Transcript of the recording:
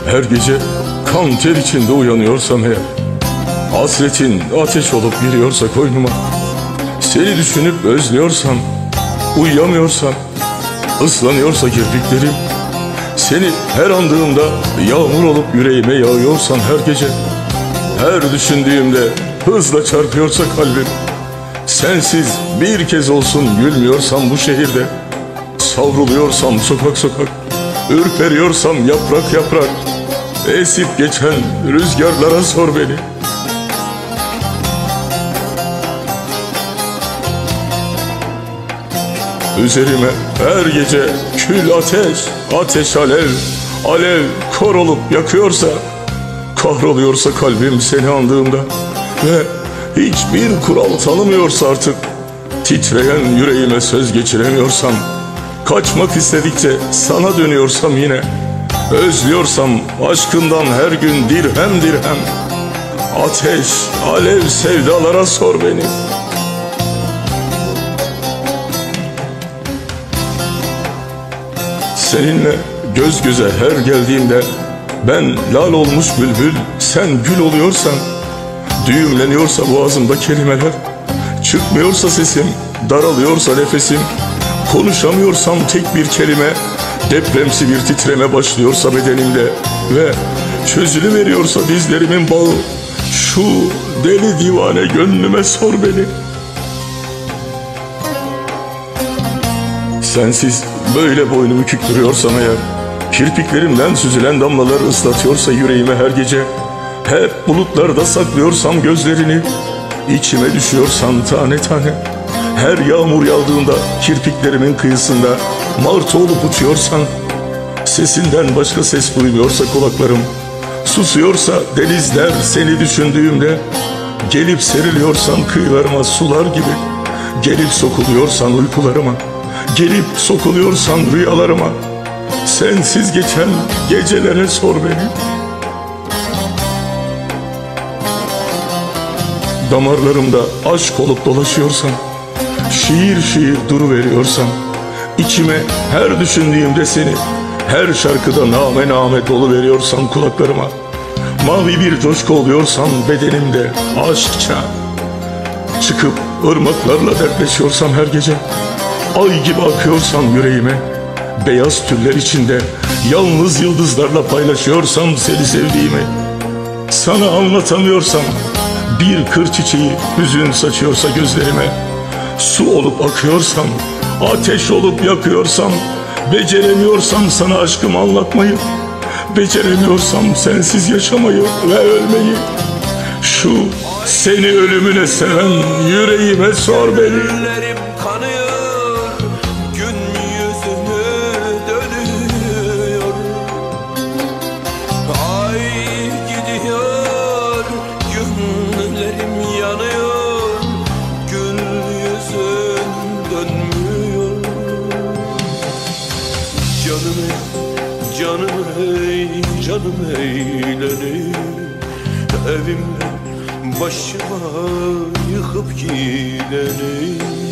her gece kan ter içinde uyanıyorsam eğer, hasretin ateş olup giriyorsa koynuma, seni düşünüp özlüyorsam, uyuyamıyorsam, ıslanıyorsa kirpiklerim, seni her andığımda yağmur olup yüreğime yağıyorsan her gece, her düşündüğümde hızla çarpıyorsa kalbim, sensiz bir kez olsun gülmüyorsam bu şehirde, savruluyorsam sokak sokak, ürperiyorsam yaprak yaprak, esip geçen rüzgarlara sor beni. Üzerime her gece kül ateş, ateş alev, alev kor olup yakıyorsa, kahroluyorsa kalbim seni andığımda ve hiçbir kural tanımıyorsa artık, titreyen yüreğime söz geçiremiyorsam, kaçmak istedikçe sana dönüyorsam yine, özlüyorsam aşkından her gün dirhem dirhem, ateş, alev sevdalara sor beni. Seninle göz göze her geldiğimde ben lal olmuş bülbül, sen gül oluyorsan, düğümleniyorsa boğazımda kelimeler, çıkmıyorsa sesim, daralıyorsa nefesim, konuşamıyorsam tek bir kelime, depremsi bir titreme başlıyorsa bedenimde ve çözülüveriyorsa dizlerimin bağı, şu deli divane gönlüme sor beni. Sensiz böyle boynumu büküktürüyorsam eğer, kirpiklerimden süzülen damlalar ıslatıyorsa yüreğime her gece, hep bulutlarda saklıyorsam gözlerini, içime düşüyorsan tane tane, her yağmur yağdığında kirpiklerimin kıyısında martı olup uçuyorsan, sesinden başka ses duymuyorsa kulaklarım, susuyorsa denizler seni düşündüğümde, gelip seriliyorsan kıyılarıma sular gibi, gelip sokuluyorsan uykularıma, gelip sokuluyorsan rüyalarıma, sensiz geçen gecelere sor beni. Damarlarımda aşk olup dolaşıyorsam, şiir şiir duruveriyorsam, içime her düşündüğümde seni, her şarkıda name name dolu veriyorsam kulaklarıma, mavi bir coşku oluyorsam bedenimde aşkça, çıkıp ırmaklarla dertleşiyorsam her gece, ay gibi akıyorsam yüreğime, beyaz tüller içinde yalnız yıldızlarla paylaşıyorsam seni sevdiğimi, sana anlatamıyorsam, bir kır çiçeği hüzün saçıyorsa gözlerime, su olup akıyorsam, ateş olup yakıyorsam, beceremiyorsam sana aşkımı anlatmayı, beceremiyorsam sensiz yaşamayı ve ölmeyi, şu seni ölümüne seven yüreğime sor beni. Ellerim kanıyor, gün yüzümü dönüyor, ay gidiyor, günlerim yanıyor, gül yüzün dönmüyor. Canım ey, canım ey, canım eğlenir, evimde başıma yıkıp gideni.